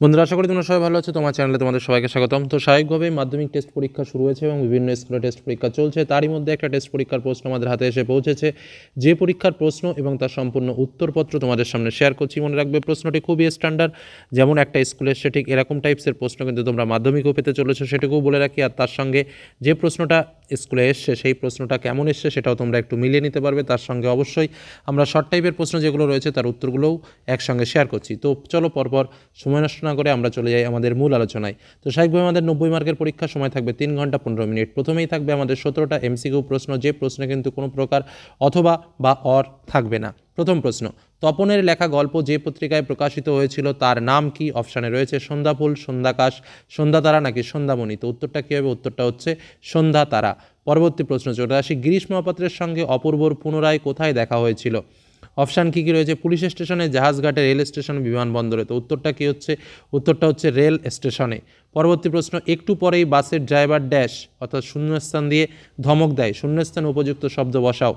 বন্ধুরা, আশা করি তোমরা সবাই ভালো আছো। তোমার চ্যানেলে তোমাদের সবাইকে স্বাগতম। তো স্বাভাবিকভাবেই মাধ্যমিক টেস্ট পরীক্ষা শুরু হয়েছে এবং বিভিন্ন স্কুলে টেস্ট পরীক্ষা চলছে। তারই মধ্যে একটা টেস্ট পরীক্ষার প্রশ্ন আমাদের হাতে এসে পৌঁছেছে। যে পরীক্ষার প্রশ্ন এবং তার সম্পূর্ণ উত্তরপত্র তোমাদের সামনে শেয়ার করছি। মনে রাখবে, প্রশ্নটি খুবই স্ট্যান্ডার্ড। যেমন একটা স্কুলে এসে ঠিক এরকম টাইপসের প্রশ্ন কিন্তু তোমরা মাধ্যমিকও পেতে চলেছো, সেটুকুও বলে রাখি। আর তার সঙ্গে যে প্রশ্নটা স্কুলে এসছে সেই প্রশ্নটা কেমন এসছে সেটাও তোমরা একটু মিলিয়ে নিতে পারবে। তার সঙ্গে অবশ্যই আমরা শর্ট টাইপের প্রশ্ন যেগুলো রয়েছে তার উত্তরগুলোও একসঙ্গে শেয়ার করছি। তো চলো পরপর সময় নষ্ট না করে আমরা চলে যাই আমাদের মূল আলোচনায়। তো স্বাভাবিকভাবে আমাদের 90 মার্কের পরীক্ষার সময় থাকবে 3 ঘন্টা 15 মিনিট। প্রথমেই থাকবে আমাদের 17টা এমসিকিউ প্রশ্ন, যে প্রশ্নে কিন্তু কোনো প্রকার অথবা বা অর থাকবে না। প্রথম প্রশ্ন, তপনের লেখা গল্প যে পত্রিকায় প্রকাশিত হয়েছিল তার নাম কি? অপশানে রয়েছে সন্ধ্যাফুল, সন্ধ্যাকাশ, সন্ধ্যাতারা নাকি সন্ধ্যামণি। তো উত্তরটা কী হবে? উত্তরটা হচ্ছে সন্ধ্যাতারা। পরবর্তী প্রশ্ন চলে আসি, গিরিশ মহাপাত্রের সঙ্গে অপূর্বর পুনরায় কোথায় দেখা হয়েছিল? অপশান কী কী রয়েছে? পুলিশ স্টেশনে, জাহাজঘাটে, রেল স্টেশন, বিমানবন্দরে। তো উত্তরটা কী হচ্ছে? উত্তরটা হচ্ছে রেল স্টেশনে। পরবর্তী প্রশ্ন, একটু পরেই বাসের ড্রাইভার ড্যাশ অর্থাৎ শূন্যস্থান দিয়ে ধমক দেয়, শূন্যস্থান উপযুক্ত শব্দ বসাও।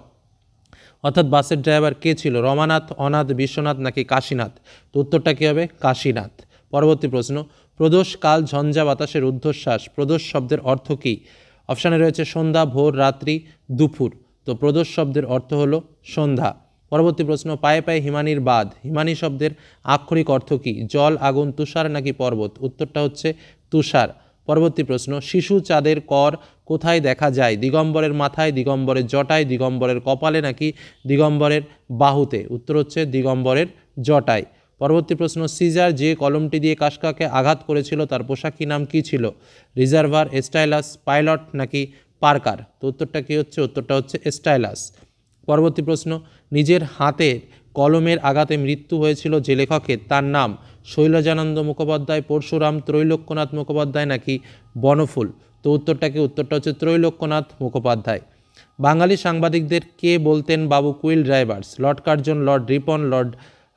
অর্থাৎ বাসের ড্রাইভার কে ছিল? রমানাথ, অনাথ, বিশ্বনাথ নাকি কাশীনাথ। তো উত্তরটা কী হবে? কাশীনাথ। পরবর্তী প্রশ্ন, প্রদোষ কাল ঝঞ্ঝা বাতাসের ঊর্ধ্বশ্বাস, প্রদোষ শব্দের অর্থ কী? অপশানে রয়েছে সন্ধ্যা, ভোর, রাত্রি, দুপুর। তো প্রদোষ শব্দের অর্থ হলো সন্ধ্যা। পরবর্তী প্রশ্ন, পায়ে পায়ে হিমানির বাঁধ, হিমানি শব্দের আক্ষরিক অর্থ কী? জল, আগুন, তুষার নাকি পর্বত। উত্তরটা হচ্ছে তুষার। পরবর্তী প্রশ্ন, শিশু চাঁদের কর কোথায় দেখা যায়? দিগম্বরের মাথায়, দিগম্বরের জটায়, দিগম্বরের কপালে নাকি দিগম্বরের বাহুতে। উত্তর হচ্ছে দিগম্বরের জটায়। পরবর্তী প্রশ্ন, সিজার যে কলমটি দিয়ে কাফকাকে আঘাত করেছিল তার পোশাকি নাম কী ছিল? রিজার্ভার, স্টাইলাস, পাইলট নাকি পার্কার। তো উত্তরটা কী হচ্ছে? উত্তরটা হচ্ছে স্টাইলাস। পরবর্তী প্রশ্ন, নিজের হাতে কলমের আঘাতে মৃত্যু হয়েছিল যে লেখকের, তার নাম শৈলজানন্দ মুখোপাধ্যায়, পরশুরাম, ত্রৈলোক্যনাথ মুখোপাধ্যায় নাকি বনফুল। তো উত্তরটা কি? উত্তরটা হচ্ছে ত্রৈলোক্যনাথ মুখোপাধ্যায়। বাঙালি সাংবাদিকদের কে বলতেন babu quill drivers? Lord Curzon, Lord Ripon, Lord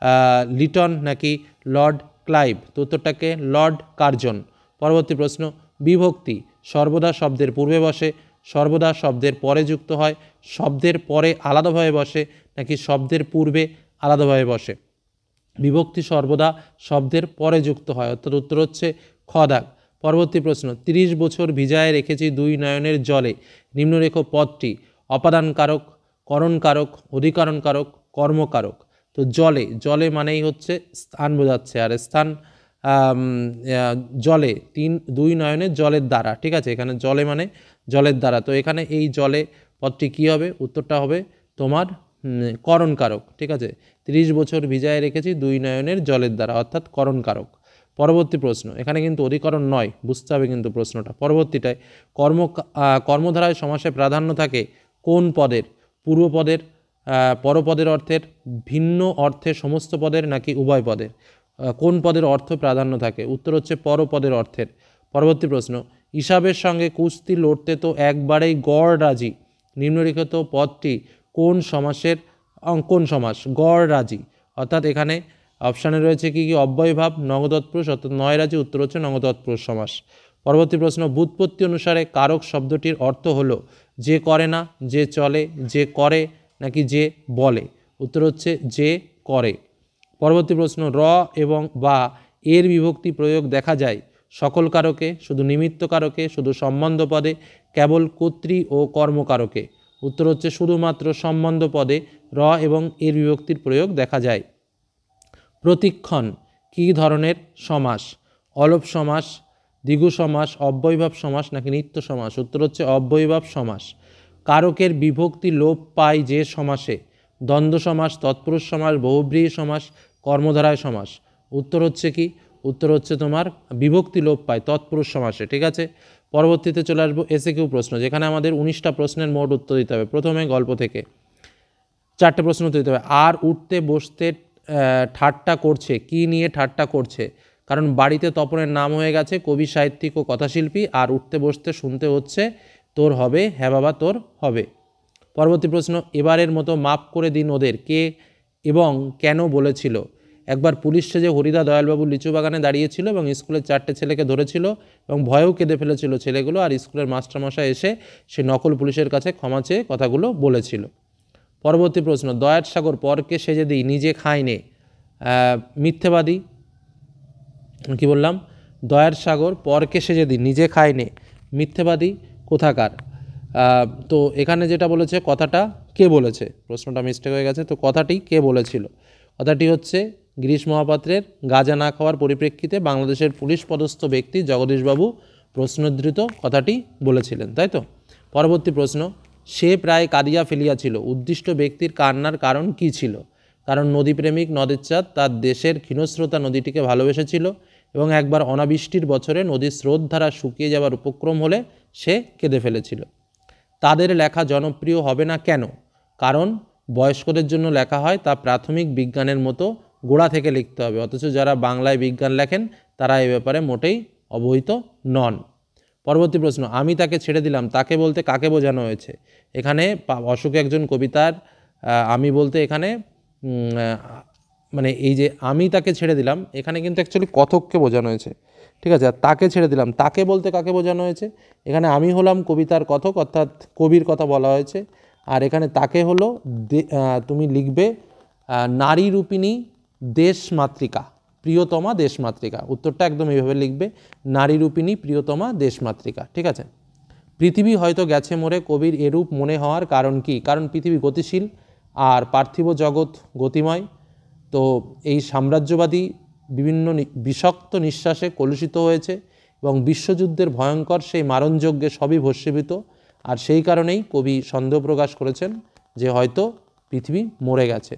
Lytton নাকি লর্ড ক্লাইভ। তো উত্তরটাকে লর্ড কার্জন। পরবর্তী প্রশ্ন, বিভক্তি সর্বদা শব্দের পূর্বে বসে, সর্বদা শব্দের পরে যুক্ত হয়, শব্দের পরে আলাদাভাবে বসে নাকি শব্দের পূর্বে আলাদাভাবে বসে। বিভক্তি সর্বদা শব্দের পরে যুক্ত হয়, অর্থাৎ উত্তর হচ্ছে খ দাগ। পরবর্তী প্রশ্ন, 30 বছর ভিজায় রেখেছি দুই নয়নের জলে, নিম্নরেখ পদটি অপাদানকারক, করণকারক, অধিকরণকারক, কর্মকারক। তো জলে, জলে মানেই হচ্ছে স্থান বোঝাচ্ছে, আর স্থান জলে, দুই নয়নের জলের দ্বারা, ঠিক আছে। এখানে জলে মানে জলের দ্বারা। তো এখানে এই জলে পদটি কী হবে? উত্তরটা হবে তোমার করণকারক, ঠিক আছে। 30 বছর ভিজায় রেখেছি দুই নয়নের জলের দ্বারা, অর্থাৎ করণকারক। পরবর্তী প্রশ্ন, এখানে কিন্তু অধিকরণ নয়, বুঝতে হবে কিন্তু প্রশ্নটা। পরবর্তীটায় কর্মধারায় সমাসে প্রাধান্য থাকে কোন পদের? পূর্বপদের, পরপদের অর্থের, ভিন্ন অর্থে সমস্ত পদের নাকি উভয় পদের। কোন পদের অর্থ প্রাধান্য থাকে? উত্তর হচ্ছে পরপদের অর্থের। পরবর্তী প্রশ্ন, হিসাবের সঙ্গে কুস্তি লড়তে তো একবারেই গড় রাজি, নিম্নলিখিত পদটি কোন সমাসের কোন সমাস? গড় রাজি। অর্থাৎ এখানে অপশানে রয়েছে কি কি? অব্যয়ভাব, নগদৎপুরুষ, অর্থাৎ নয় রাজি। উত্তর হচ্ছে নগদৎপুরুষ সমাস। পরবর্তী প্রশ্ন, ব্যুৎপত্তি অনুসারে কারক শব্দটির অর্থ হলো যে করে না, যে চলে, যে করে নাকি যে বলে। উত্তর হচ্ছে যে করে। পরবর্তী প্রশ্ন, র এবং বা এর বিভক্তি প্রয়োগ দেখা যায় সকল কারকে, শুধু নিমিত্ত কারকে, শুধু সম্বন্ধ পদে, কেবল কর্তৃ ও কর্মকারকে। উত্তর হচ্ছে শুধুমাত্র সম্বন্ধ পদে র এবং এর বিভক্তির প্রয়োগ দেখা যায়। প্রতিক্ষণ কী ধরনের সমাস? অলপ সমাস, দ্বিগু সমাস, অব্যয়ভাব সমাস নাকি নিত্য সমাস। উত্তর হচ্ছে অব্যয়ভাব সমাস। কারকের বিভক্তি লোপ পায় যে সমাসে? দ্বন্দ্ব সমাস, তৎপুরুষ সমাস, বহুব্রীহি সমাস, কর্মধারায় সমাস। উত্তর হচ্ছে কি? উত্তর হচ্ছে তোমার বিভক্তি লোপ পায় তৎপুরুষ সমাসে, ঠিক আছে। পরবর্তীতে চলে আসবো এসএকিউ প্রশ্ন, যেখানে আমাদের 19টা প্রশ্নের মোট উত্তর দিতে হবে। প্রথমে গল্প থেকে 4টে প্রশ্ন উত্তর দিতে হবে। আর উঠতে বসতে ঠাট্টা করছে, কি নিয়ে ঠাট্টা করছে? কারণ বাড়িতে তপনের নাম হয়ে গেছে কবি, সাহিত্যিক ও কথাশিল্পী, আর উঠতে বসতে শুনতে হচ্ছে তোর হবে, হ্যাঁ বাবা তোর হবে। পরবর্তী প্রশ্ন, এবারের মতো মাপ করে দিন ওদের, কে এবং কেন বলেছিল? একবার পুলিশ সেজে হরিদা দয়ালবাবু লিচু বাগানে দাঁড়িয়েছিল এবং স্কুলের 4টে ছেলেকে ধরেছিল এবং ভয়েও কেঁদে ফেলেছিল ছেলেগুলো, আর স্কুলের মাস্টারমশাই এসে সে নকল পুলিশের কাছে ক্ষমা চেয়ে কথাগুলো বলেছিল। পরবর্তী প্রশ্ন, দয়ার সাগর পরকে সেজে দিই নিজে খাই নে, মিথ্যেবাদী, কি বললাম, দয়ার সাগর পরকে সে যদি নিজে খায় নে, মিথ্যেবাদী কোথাকার। তো এখানে যেটা বলেছে কথাটা কে বলেছে, প্রশ্নটা মিস্টেক হয়ে গেছে। তো কথাটি কে বলেছিল, কথাটি হচ্ছে গিরিশ মহাপাত্রের গাঁজা না খাওয়ার পরিপ্রেক্ষিতে বাংলাদেশের পুলিশ পদস্থ ব্যক্তি জগদীশবাবু প্রশ্নোদ্ধৃত কথাটি বলেছিলেন, তাই তো। পরবর্তী প্রশ্ন, সে প্রায় কাঁদিয়া ফেলিয়াছিল, উদ্দিষ্ট ব্যক্তির কান্নার কারণ কী ছিল? কারণ নদীপ্রেমিক নদেচ্চাঁদ তার দেশের ক্ষীণস্রোতা নদীটিকে ভালোবেসেছিল এবং একবার অনাবৃষ্টির বছরে নদীর স্রোতধারা শুকিয়ে যাওয়ার উপক্রম হলে সে কেঁদে ফেলেছিল। তাদের লেখা জনপ্রিয় হবে না কেন? কারণ বয়স্কদের জন্য লেখা হয় তা প্রাথমিক বিজ্ঞানের মতো গোড়া থেকে লিখতে হবে, অথচ যারা বাংলায় বিজ্ঞান লেখেন তারা এ ব্যাপারে মোটেই অবহিত নন। পরবর্তী প্রশ্ন, আমি তাকে ছেড়ে দিলাম, তাকে বলতে কাকে বোঝানো হয়েছে? এখানে অশোক একজন কবিতার আমি বলতে এখানে মানে এই যে আমি তাকে ছেড়ে দিলাম, এখানে কিন্তু অ্যাকচুয়ালি কথককে বোঝানো হয়েছে, ঠিক আছে। আর তাকে ছেড়ে দিলাম, তাকে বলতে কাকে বোঝানো হয়েছে? এখানে আমি হলাম কবিতার কথক, অর্থাৎ কবির কথা বলা হয়েছে। আর এখানে তাকে হলো তুমি লিখবে নারী রূপিণী দেশমাতৃকা, প্রিয়তমা দেশমাতৃকা। উত্তরটা একদম এইভাবে লিখবে, নারী রূপিণী প্রিয়তমা দেশমাতৃকা, ঠিক আছে। পৃথিবী হয়তো গেছে মরে, কবির এরূপ মনে হওয়ার কারণ কি? কারণ পৃথিবী গতিশীল আর পার্থিব জগৎ গতিময়। তো এই সাম্রাজ্যবাদী বিভিন্ন বিষাক্ত নিঃশ্বাসে কলুষিত হয়েছে এবং বিশ্বযুদ্ধের ভয়ঙ্কর সেই মারণযজ্ঞে সবই ভস্মীভূত। আর সেই কারণেই কবি সন্দেহ প্রকাশ করেছেন যে হয়তো পৃথিবী মরে গেছে।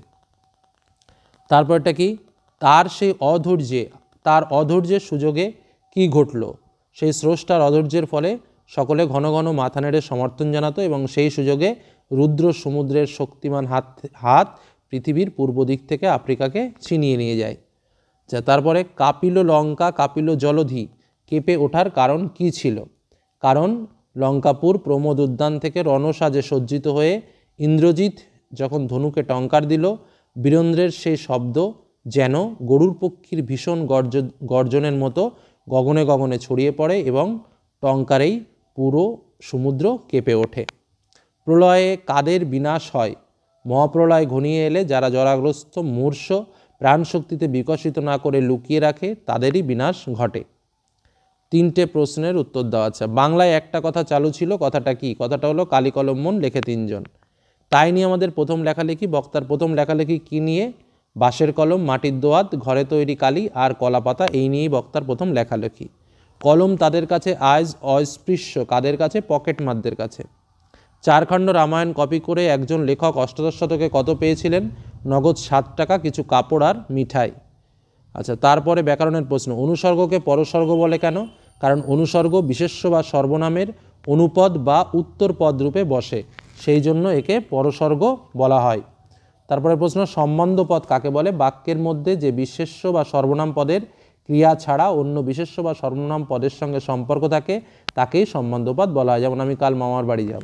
তারপরটা কি, তার সেই তার অধৈর্যের সুযোগে কি ঘটল? সেই স্রষ্টার অধৈর্যের ফলে সকলে ঘন ঘন মাথা নেড়ে সমর্থন জানাতো এবং সেই সুযোগে রুদ্র সমুদ্রের শক্তিমান হাত পৃথিবীর পূর্ব দিক থেকে আফ্রিকাকে ছিনিয়ে নিয়ে যায়। তারপরে কাপিল লঙ্কা কাপিল জলধি কেঁপে ওঠার কারণ কি ছিল? কারণ লঙ্কাপুর প্রমোদ উদ্যান থেকে রণসাজে সজ্জিত হয়ে ইন্দ্রজিৎ যখন ধনুকে টঙ্কার দিল, বীরেন্দ্রের সেই শব্দ যেন গরুর পক্ষীর ভীষণ গর্জনের মতো গগনে গগনে ছড়িয়ে পড়ে এবং টঙ্কারেই পুরো সমুদ্র কেঁপে ওঠে। প্রলয়ে কাদের বিনাশ হয়? মহাপ্রলয় ঘনিয়ে এলে যারা জরাগ্রস্ত মূর্ষ প্রাণশক্তিতে বিকশিত না করে লুকিয়ে রাখে তাদেরই বিনাশ ঘটে। 3টে প্রশ্নের উত্তর দেওয়া আছে। বাংলায় একটা কথা চালু ছিল, কথাটা কি? কথাটা হলো কালি কলম মন লেখে 3 জন। তাই নিয়ে আমাদের প্রথম লেখালেখি, বক্তার প্রথম লেখালেখি কি নিয়ে? বাঁশের কলম, মাটির দোয়াত, ঘরে তৈরি কালি আর কলাপাতা, এই নিয়েই বক্তার প্রথম লেখালেখি। কলম তাদের কাছে আজ অস্পৃশ্য, কাদের কাছে? পকেট মারদের কাছে। 4 খণ্ড রামায়ণ কপি করে একজন লেখক অষ্টাদশ শতকে কত পেয়েছিলেন? নগদ 7 টাকা, কিছু কাপড় আর মিঠাই। আচ্ছা, তারপরে ব্যাকরণের প্রশ্ন, অনুসর্গকে পরসর্গ বলে কেন? কারণ অনুসর্গ বিশেষ্য বা সর্বনামের অনুপদ বা উত্তর পদ রূপে বসে, সেই জন্য একে পরসর্গ বলা হয়। তারপরে প্রশ্ন, সম্বন্ধ পদ কাকে বলে? বাক্যের মধ্যে যে বিশেষ্য বা সর্বনাম পদের ক্রিয়া ছাড়া অন্য বিশেষ্য বা সর্বনাম পদের সঙ্গে সম্পর্ক থাকে তাকেই সম্বন্ধ পদ বলা হয়। যেমন আমি কাল মামার বাড়ি যাব।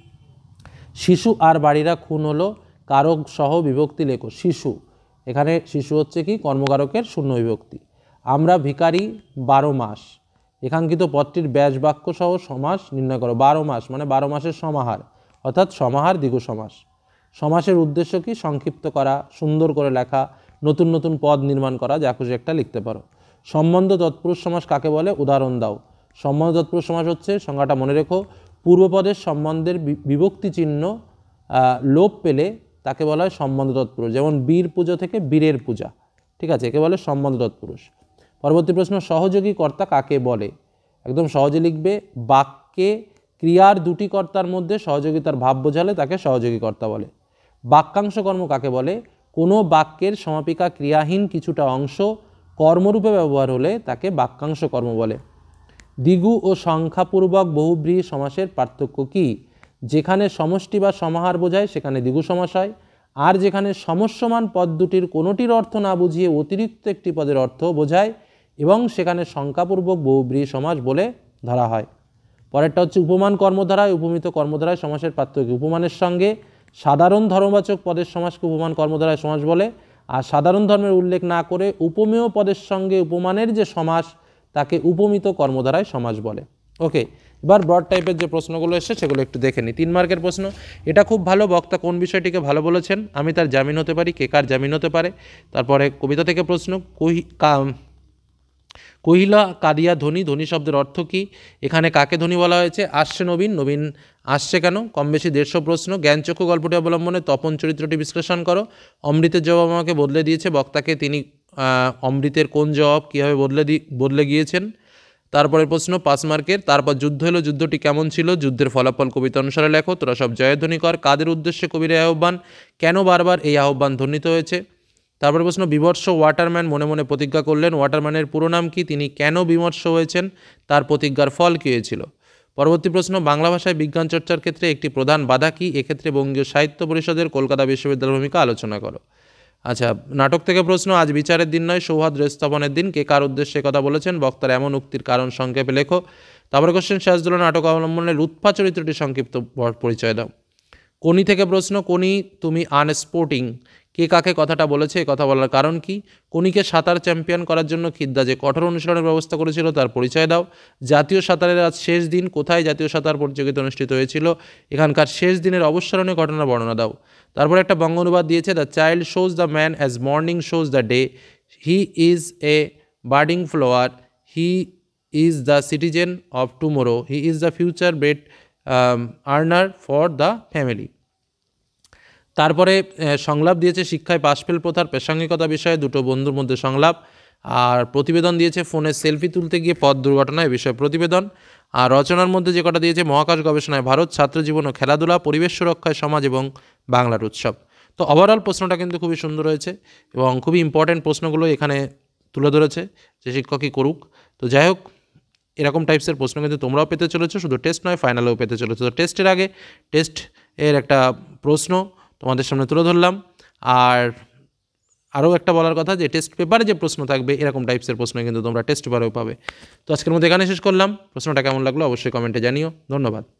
শিশু আর বাড়িরা খুন হলো, কারক সহ বিভক্তি লেখো। শিশু, এখানে শিশু হচ্ছে কি? কর্মকারকের শূন্য বিভক্তি। আমরা ভিখারি 12 মাস, একাঙ্কিত পদটির ব্যাস বাক্য সহ সমাস নির্ণয় করো। 12 মাস মানে 12 মাসের সমাহার, অর্থাৎ সমাহার দ্বিগু সমাস। সমাসের উদ্দেশ্য কি? সংক্ষিপ্ত করা, সুন্দর করে লেখা, নতুন নতুন পদ নির্মাণ করা, যা খুশি একটা লিখতে পারো। সম্বন্ধ তৎপুরুষ সমাস কাকে বলে? উদাহরণ দাও। সম্বন্ধ তৎপুরুষ সমাস হচ্ছে, সংজ্ঞাটা মনে রেখো, পূর্বপদের সম্বন্ধের বিভক্তি চিহ্ন লোপ পেলে তাকে বলা হয় সম্বন্ধ তৎপুরুষ। যেমন বীর পুজো থেকে বীরের পূজা, ঠিক আছে, একে বলে সম্বন্ধ তৎপুরুষ। পরবর্তী প্রশ্ন, সহযোগী কর্তা কাকে বলে? একদম সহজে লিখবে, বাক্যে ক্রিয়ার দুটি কর্তার মধ্যে সহযোগিতার ভাব বোঝালে তাকে সহযোগী কর্তা বলে। বাক্যাংশ কর্ম কাকে বলে? কোনো বাক্যের সমাপিকা ক্রিয়াহীন কিছুটা অংশ কর্মরূপে ব্যবহার হলে তাকে বাক্যাংশ কর্ম বলে। দ্বিগু ও সংখ্যাপূর্বক বহুব্রীহি সমাসের পার্থক্য কি? যেখানে সমষ্টি বা সমাহার বোঝায় সেখানে দ্বিগু সমাস হয়, আর যেখানে সমস্যমান পদ দুটির কোনোটির অর্থ না বুঝিয়ে অতিরিক্ত একটি পদের অর্থ বোঝায় এবং সেখানে সংখ্যাপূর্বক বহুব্রীহি সমাস বলে ধরা হয়। পরেরটা হচ্ছে উপমান কর্মধারায় উপমিত কর্মধারায় সমাসের পার্থক্য। উপমানের সঙ্গে সাধারণ ধর্মবাচক পদের সমাসকে উপমান কর্মধারায় সমাস বলে, আর সাধারণ ধর্মের উল্লেখ না করে উপমেয় পদের সঙ্গে উপমানের যে সমাস তাকে উপমিত কর্মধারায় সমাস বলে। ওকে, এবার ব্রড টাইপের যে প্রশ্নগুলো এসছে সেগুলো একটু দেখে নিই। 3 মার্কের প্রশ্ন, এটা খুব ভালো, বক্তা কোন বিষয়টিকে ভালো বলেছেন, আমি তার জামিন হতে পারি, কে কার জামিন হতে পারে। তারপরে কবিতা থেকে প্রশ্ন, কহিলা কাদিয়া ধনী, ধনী শব্দের অর্থ কী? এখানে কাকে ধনী বলা হয়েছে? আসছে নবীন, নবীন আসছে কেন? কম বেশি 150 প্রশ্ন। জ্ঞানচক্ষু গল্পটি অবলম্বনে তপন চরিত্রটি বিশ্লেষণ করো। অমৃতের জবাব আমাকে বদলে দিয়েছে, বক্তাকে তিনি অমৃতের কোন জবাব কীভাবে বদলে গিয়েছেন? তারপরের প্রশ্ন 5 মার্কের। তারপর যুদ্ধ এলো, যুদ্ধটি কেমন ছিল? যুদ্ধের ফলাফল কবিতা অনুসারে লেখো। তোরা সব জয়ধ্বনি কর। কাদের উদ্দেশ্যে কবির এই আহ্বান? কেন বারবার এই আহ্বান ধ্বনিত হয়েছে? তারপর প্রশ্ন বিমর্ষ ওয়াটারম্যান মনে মনে প্রতিজ্ঞা করলেন। ওয়াটারম্যানের পুরো নাম কি? তিনি কেন বিমর্ষ হয়েছেন? তার প্রতিজ্ঞার ফল কী হয়েছিল? পরবর্তী প্রশ্ন বাংলা ভাষায় বিজ্ঞান চর্চার ক্ষেত্রে একটি প্রধান বাধা কী? এক্ষেত্রে বঙ্গীয় সাহিত্য পরিষদের কলকাতা বিশ্ববিদ্যালয়ের ভূমিকা আলোচনা করো। আচ্ছা, নাটক থেকে প্রশ্ন আজ বিচারের দিন নয় সৌহার্দ্য স্থাপনের দিন, কে কার উদ্দেশ্যে কথা বলেছেন? বক্তার এমন উক্তির কারণ সংক্ষেপে লেখো। তারপরে কোশ্চেন সিরাজদৌল্লা নাটক অবলম্বনে লুৎফা চরিত্রটি সংক্ষিপ্ত পরিচয় দাও। কোনি থেকে প্রশ্ন কোনি তুমি আনস্পোর্টিং, কে কাকে কথাটা বলেছে? কথা বলার কারণ কি? কোনিকে সাঁতার চ্যাম্পিয়ন করার জন্য খিদ্দা যে কঠোর অনুশীলনের ব্যবস্থা করেছিল তার পরিচয় দাও। জাতীয় সাঁতারের আজ শেষ দিন, কোথায় জাতীয় সাঁতার প্রতিযোগিতা অনুষ্ঠিত হয়েছিল? এখানকার শেষ দিনের অবসরণীয় ঘটনা বর্ণনা দাও। তারপরে একটা বঙ্গ অনুবাদ দিয়েছে, the child shows the man as morning shows the day, he is a budding flower, he is the citizen of tomorrow, he is the future bread earner for the family. তারপরে সংলাপ দিয়েছে শিক্ষায় পাশফেল প্রথার প্রাসঙ্গিকতা বিষয়ে দুটো বন্ধুর মধ্যে সংলাপ। আর প্রতিবেদন দিয়েছে ফোনে সেলফি তুলতে গিয়ে পথ দুর্ঘটনায় বিষয়ে প্রতিবেদন। আর রচনার মধ্যে যে কটা দিয়েছে মহাকাশ গবেষণায় ভারত, ছাত্রজীবন ও খেলাধুলা, পরিবেশ সুরক্ষায় সমাজ এবং বাংলার উৎসব। তো ওভারঅল প্রশ্নটা কিন্তু খুবই সুন্দর হয়েছে এবং খুবই ইম্পর্ট্যান্ট প্রশ্নগুলো এখানে তুলে ধরেছে যে শিক্ষকই করুক। তো যাই হোক, এরকম টাইপসের প্রশ্ন কিন্তু তোমরাও পেতে চলেছো, শুধু টেস্ট নয় ফাইনালেও পেতে চলেছো। তো টেস্টের আগে টেস্ট এর একটা প্রশ্ন তোমাদের সামনে তুলে ধরলাম। আর আরও একটা বলার কথা যে টেস্ট পেপারে যে প্রশ্ন থাকবে এরকম টাইপসের প্রশ্ন কিন্তু তোমরা টেস্ট পেপারেও পাবে। তো আজকের মধ্যে এখানে শেষ করলাম। প্রশ্নটা কেমন লাগলো অবশ্যই কমেন্টে জানিও। ধন্যবাদ।